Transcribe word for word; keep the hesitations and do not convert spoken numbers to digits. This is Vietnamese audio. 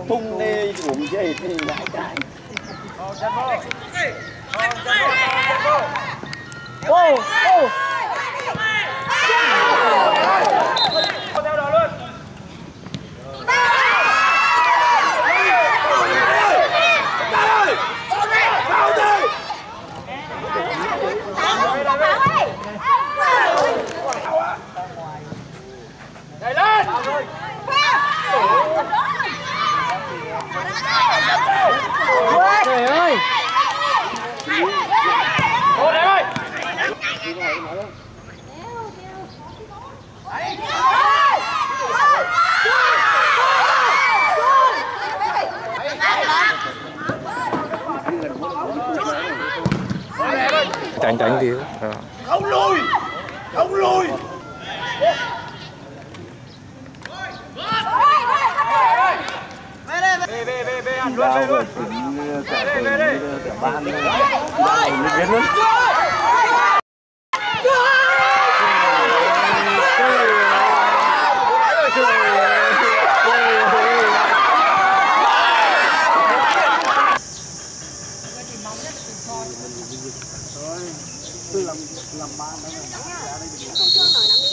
tung đi uống dây thì ngại trái. Ô ô. Theo đó luôn. Đẩy lên. Trời ơi. Ô đây ơi. Tránh tránh tí. Không lùi. Không lùi. Về về về về ăn luôn về luôn. Cả về về cả ban luôn. Biết luôn. Tôi làm làm ba nữa.